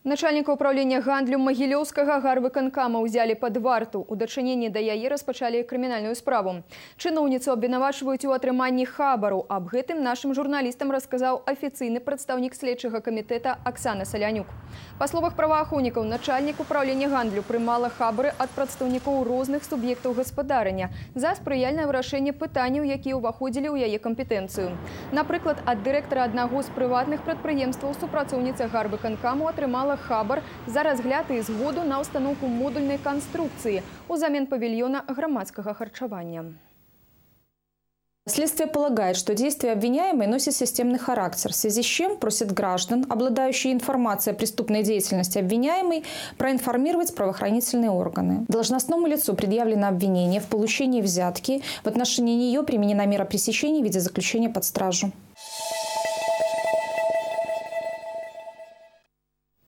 Начальника управления гандлю Могилевского гарвыканкама ўзялі пад варту. У дачыненні да яе распачалі крымінальную справу. Чыноўніцу абвінавачваюць у атрыманні хабару. Аб гэтым нашым журналістам расказаў афіцыйны прадстаўнік следчага камітэта Оксана Солянюк. Па словах праваахоўнікаў, начальнік управлення гандлю прымала хабары ад прадстаўнікоў розных суб'ектаў гаспадарання за спрыяльнае вырашэнне пытанняў, якія ўваходзілі ў яе кампетэнцыю. Напрыклад, ад дырэктара аднаго з прыватных прадпрыемстваў супрацоўніца гарвыканкаму атрымала хабар за разгляд і згоду на установку модульной конструкции узамен павильона громадского харчевания. Следствие полагает, что действия обвиняемой носят системный характер, в связи с чем просит граждан, обладающие информацией о преступной деятельности обвиняемой, проинформировать правоохранительные органы. Должностному лицу предъявлено обвинение в получении взятки. В отношении нее применена мера пресечения в виде заключения под стражу.